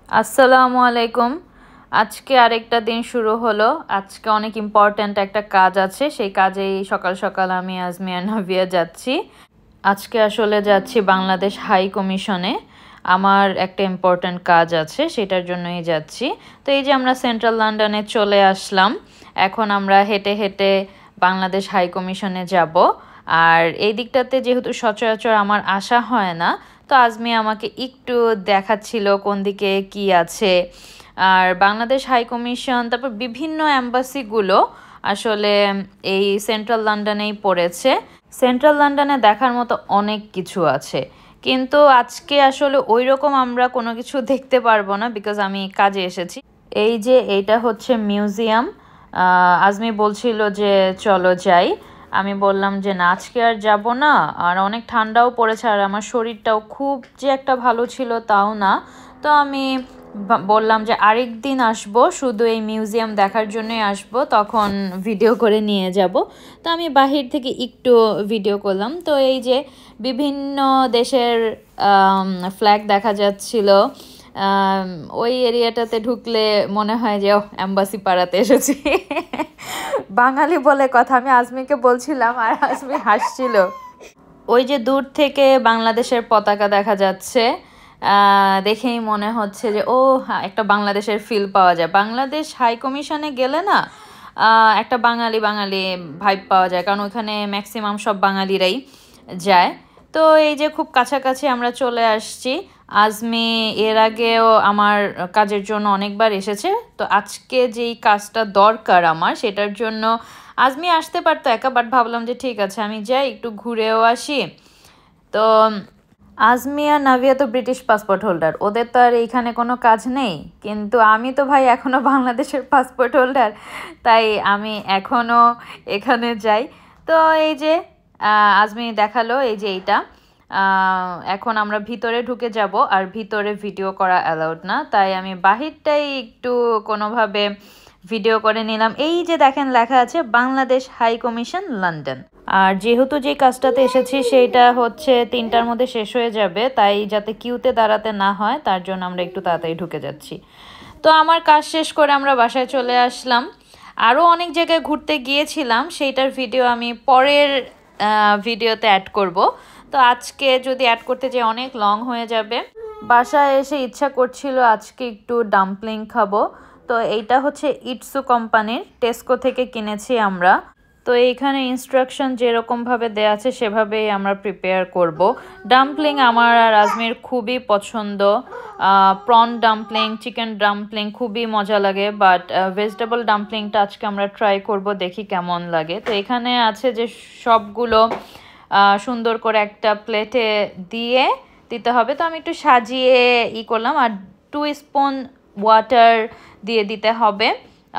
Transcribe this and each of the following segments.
আসসালামু আলাইকুম। আজকে আরেকটা দিন শুরু হলো। আজকে অনেক ইম্পর্ট্যান্ট একটা কাজ আছে। সেই কাজেই সকাল সকাল আমি আজমিয়া নাভিয়া যাচ্ছি। আজকে আসলে যাচ্ছি বাংলাদেশ হাই কমিশনে। আমার একটা ইম্পর্ট্যান্ট কাজ আছে, সেটার জন্যই যাচ্ছি। তো এই যে আমরা সেন্ট্রাল লন্ডনে চলে আসলাম। এখন আমরা হেঁটে হেঁটে বাংলাদেশ হাই কমিশনে যাব। আর এই দিকটাতে যেহেতু সচরাচর আমার আসা হয় না, তো আজমি আমাকে একটু দেখাচ্ছিল কোন দিকে কি আছে। আর বাংলাদেশ হাই কমিশন, তারপর বিভিন্ন অ্যাম্বাসিগুলো আসলে এই সেন্ট্রাল লন্ডনেই পড়েছে। সেন্ট্রাল লন্ডনে দেখার মতো অনেক কিছু আছে, কিন্তু আজকে আসলে ওই রকম আমরা কোনো কিছু দেখতে পারবো না, বিকজ আমি কাজে এসেছি। এই যে এইটা হচ্ছে মিউজিয়াম। আজমি বলছিল যে চলো যাই। আমি বললাম যে না, আজকে আর যাব না। আর অনেক ঠান্ডাও পড়েছে, আর আমার শরীরটাও খুব যে একটা ভালো ছিল তাও না। তো আমি বললাম যে আরেক দিন আসবো, শুধু এই মিউজিয়াম দেখার জন্যই আসবো, তখন ভিডিও করে নিয়ে যাব। তো আমি বাহির থেকে একটু ভিডিও করলাম। তো এই যে বিভিন্ন দেশের ফ্ল্যাগ দেখা যাচ্ছিল। আম, ওই এরিয়াটাতে ঢুকলে মনে হয় যে ও অ্যাম্বাসি পাড়াতে এসেছি। বাঙালি বলে কথা, আমি আজমিকে বলছিলাম আর আজমি হাসছিল। ওই যে দূর থেকে বাংলাদেশের পতাকা দেখা যাচ্ছে। দেখেই মনে হচ্ছে যে ও হ্যাঁ, একটা বাংলাদেশের ফিল পাওয়া যায়। বাংলাদেশ হাই কমিশনে গেলে না একটা বাঙালি বাঙালি ভাইব পাওয়া যায়, কারণ ওখানে ম্যাক্সিমাম সব বাঙালিরাই যায়। তো এই যে খুব কাছাকাছি আমরা চলে আসছি। আজমি এর আগেও আমার কাজের জন্য অনেকবার এসেছে। তো আজকে যেই কাজটা দরকার আমার, সেটার জন্য আজমি আসতে পারতো একা, বাট ভাবলাম যে ঠিক আছে আমি যাই, একটু ঘুরেও আসি। তো আজমি আর নাভিয়া তো ব্রিটিশ পাসপোর্ট হোল্ডার, ওদের তো আর এইখানে কোনো কাজ নেই। কিন্তু আমি তো ভাই এখনও বাংলাদেশের পাসপোর্ট হোল্ডার, তাই আমি এখনও এখানে যাই। তো এই যে আজমি দেখালো এই যে এইটা। এখন আমরা ভিতরে ঢুকে যাব, আর ভিতরে ভিডিও করা অ্যালাউড না, তাই আমি বাহিরটাই একটু কোনোভাবে ভিডিও করে নিলাম। এই যে দেখেন লেখা আছে বাংলাদেশ হাই কমিশন লন্ডন। আর যেহেতু যে কাজটাতে এসেছি সেইটা হচ্ছে 3টার মধ্যে শেষ হয়ে যাবে, তাই যাতে কিউতে দাঁড়াতে না হয় তার জন্য আমরা একটু তাড়াতাড়ি ঢুকে যাচ্ছি। তো আমার কাজ শেষ করে আমরা বাসায় চলে আসলাম। আরও অনেক জায়গায় ঘুরতে গিয়েছিলাম, সেইটার ভিডিও আমি পরের ভিডিওতে অ্যাড করব। তো আজকে যদি অ্যাড করতে যাই অনেক লং হয়ে যাবে। বাসায় এসে ইচ্ছা করছিল আজকে একটু ডাম্পলিং খাবো। তো এইটা হচ্ছে ইটসু কোম্পানির, টেস্কো থেকে কিনেছি আমরা। তো এইখানে ইনস্ট্রাকশন যেরকমভাবে দেওয়া আছে সেভাবেই আমরা প্রিপেয়ার করব। ডাম্পলিং আমার আর আজমির খুবই পছন্দ। প্রন ডাম্পলিং, চিকেন ডাম্পলিং খুবই মজা লাগে, বাট ভেজিটেবল ডাম্পলিংটা আজকে আমরা ট্রাই করব, দেখি কেমন লাগে। তো এখানে আছে যে সবগুলো সুন্দর করে একটা প্লেটে দিয়ে দিতে হবে। তো আমি একটু সাজিয়ে করলাম, আর 2 স্পুন ওয়াটার দিয়ে দিতে হবে।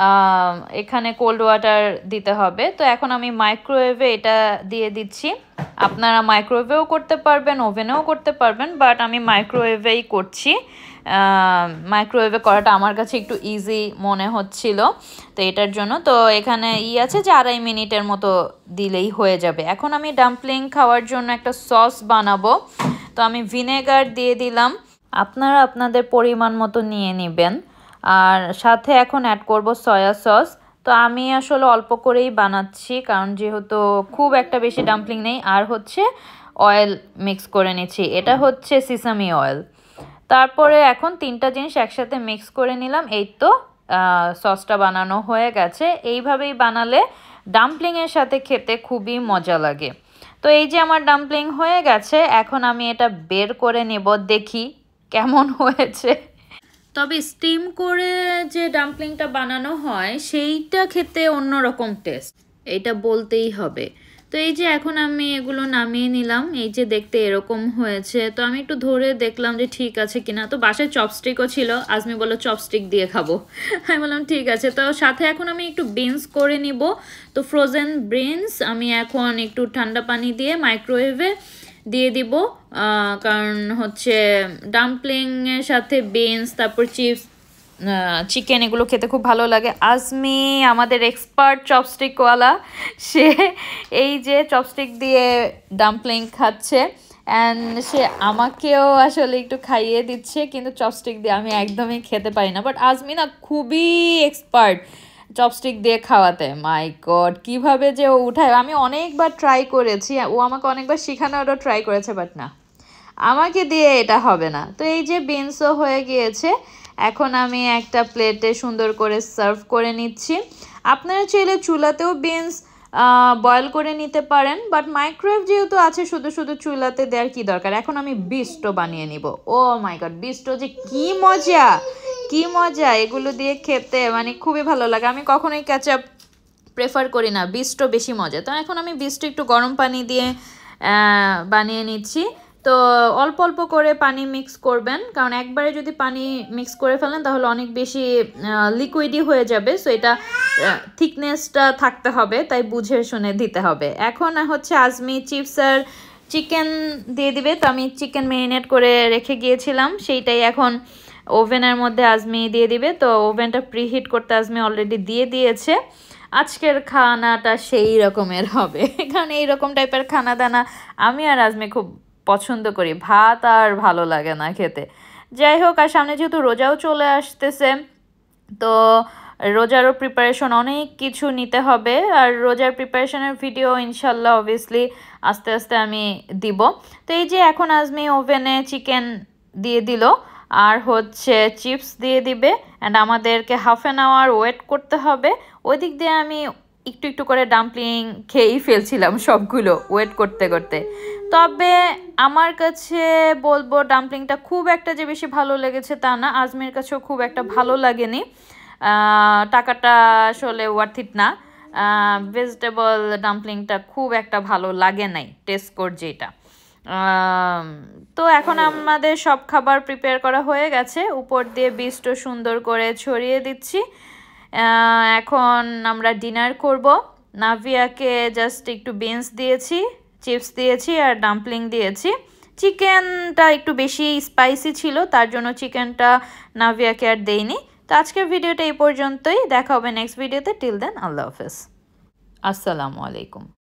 এখানে কোল্ড ওয়াটার দিতে হবে। তো এখন আমি মাইক্রোওয়েভে এটা দিয়ে দিচ্ছি। আপনারা মাইক্রোওয়েভেও করতে পারবেন, ওভেনেও করতে পারবেন, বাট আমি মাইক্রোওয়েভেই করছি। মাইক্রোওয়েভে করাটা আমার কাছে একটু ইজি মনে হচ্ছিল, তো এটার জন্য। তো এখানে আছে যে 2.5 মিনিটের মতো দিলেই হয়ে যাবে। এখন আমি ডাম্পলিং খাওয়ার জন্য একটা সস বানাবো। তো আমি ভিনেগার দিয়ে দিলাম, আপনারা আপনাদের পরিমাণ মতো নিয়ে নেবেন। আর সাথে এখন অ্যাড করব সয়া সস। তো আমি আসলে অল্প করেই বানাচ্ছি, কারণ যেহেতু খুব একটা বেশি ডাম্পলিং নেই। আর হচ্ছে অয়েল মিক্স করে নিচ্ছি, এটা হচ্ছে সিসামি অয়েল। তারপরে এখন 3টা জিনিস একসাথে মিক্স করে নিলাম। এই তো সসটা বানানো হয়ে গেছে। এইভাবেই বানালে ডাম্পলিংয়ের সাথে খেতে খুবই মজা লাগে। তো এই যে আমার ডাম্পলিং হয়ে গেছে, এখন আমি এটা বের করে নেব, দেখি কেমন হয়েছে। তবে স্টিম করে যে ডাম্পলিংটা বানানো হয় সেইটা খেতে অন্যরকম টেস্ট, এইটা বলতেই হবে। তো এই যে এখন আমি এগুলো নামিয়ে নিলাম, এই যে দেখতে এরকম হয়েছে। তো আমি একটু ধরে দেখলাম যে ঠিক আছে কিনা। তো বাসায় চপস্টিকও ছিল, আজমি বললো চপস্টিক দিয়ে খাবো। আমি বললাম ঠিক আছে। তো সাথে এখন আমি একটু বিনস করে নিব। তো ফ্রোজেন বিনস আমি এখন একটু ঠান্ডা পানি দিয়ে মাইক্রোওয়েভে দিয়ে দিব, কারণ হচ্ছে ডাম্পলিংয়ের সাথে বিনস, তারপর চিপস, চিকেন, এগুলো খেতে খুব ভালো লাগে। আজমি আমাদের এক্সপার্ট চপস্টিকওয়ালা, সে এই যে চপস্টিক দিয়ে ডাম্পলিং খাচ্ছে। অ্যান্ড সে আমাকেও আসলে একটু খাইয়ে দিচ্ছে, কিন্তু চপস্টিক দিয়ে আমি একদমই খেতে পারি না। বাট আজমি না খুবই এক্সপার্ট চপস্টিক দিয়ে খাওয়াতে। মাই গড, কীভাবে যে ও উঠায়! আমি অনেকবার ট্রাই করেছি, ও আমাকে অনেকবার শেখানোরও ট্রাই করেছে, বাট না, আমাকে দিয়ে এটা হবে না। তো এই যে বিনসও হয়ে গিয়েছে, এখন আমি একটা প্লেটে সুন্দর করে সার্ভ করে নিচ্ছি। আপনারা চাইলে চুলাতেও বিনস বয়েল করে নিতে পারেন, বাট মাইক্রোওয়েভ যেহেতু আছে, শুধু শুধু চুলাতে দেওয়ার কি দরকার। এখন আমি বিস্টো বানিয়ে নিব। ও মাই গড, বিস্টো যে কি মজা, কি মজা এগুলো দিয়ে খেতে, মানে খুবই ভালো লাগে। আমি কখনোই কেচাপ প্রেফার করি না, বিস্টো বেশি মজা। তো এখন আমি বিস্টো একটু গরম পানি দিয়ে বানিয়ে নিচ্ছি। তো অল্প অল্প করে পানি মিক্স করবেন, কারণ একবারে যদি পানি মিক্স করে ফেলেন তাহলে অনেক বেশি লিকুইডই হয়ে যাবে। সো এটা থিকনেসটা থাকতে হবে, তাই বুঝে শুনে দিতে হবে। এখন হচ্ছে আজমি চিপস আর চিকেন দিয়ে দিবে। তো আমি চিকেন ম্যারিনেট করে রেখে গিয়েছিলাম, সেইটাই এখন ওভেনের মধ্যে আজমি দিয়ে দিবে। তো ওভেনটা প্রিহিট করতে আজমি অলরেডি দিয়ে দিয়েছে। আজকের খানাটা সেই রকমের হবে, কারণ এইরকম টাইপের খানা দানা আমি আর আজমি খুব পছন্দ করি। ভাত আর ভালো লাগে না খেতে। যাই হোক, আর সামনে যেহেতু রোজাও চলে আসতেছে, তো রোজারও প্রিপারেশন অনেক কিছু নিতে হবে। আর রোজার প্রিপারেশনের ভিডিও ইনশাল্লাহ অবভিয়াসলি আস্তে আস্তে আমি দিব। তো এই যে এখন আজমি ওভেনে চিকেন দিয়ে দিল, আর হচ্ছে চিপস দিয়ে দিবে। অ্যান্ড আমাদেরকে হাফ অ্যান আওয়ার ওয়েট করতে হবে। ওই দিক দিয়ে আমি একটু একটু করে ডাম্পলিং খেয়েই ফেলছিলাম সবগুলো ওয়েট করতে করতে। তবে আমার কাছে বলবো ডাম্পলিংটা খুব একটা যে বেশি ভালো লেগেছে তা না, আজমের কাছেও খুব একটা ভালো লাগেনি। টাকাটা আসলে ওয়ার্থ ইট না। ভেজিটেবল ডাম্পলিংটা খুব একটা ভালো লাগে নাই, টেস্ট কোর যেটা। তো এখন আমাদের সব খাবার প্রিপেয়ার করা হয়ে গেছে, উপর দিয়ে বিস্টও সুন্দর করে ছড়িয়ে দিচ্ছি। এখন আমরা ডিনার করব। নাভিয়াকে জাস্ট একটু বিনস দিয়েছি, চিপস দিয়েছি আর ডাম্পলিং দিয়েছি। চিকেনটা একটু বেশি স্পাইসি ছিল, তার জন্য চিকেনটা নাভিয়াকে আর দেইনি। তো আজকের ভিডিওটা এই পর্যন্তই, দেখা হবে নেক্সট ভিডিওতে। টিল দেন, আল্লাহ হাফেজ, আসসালামু আলাইকুম।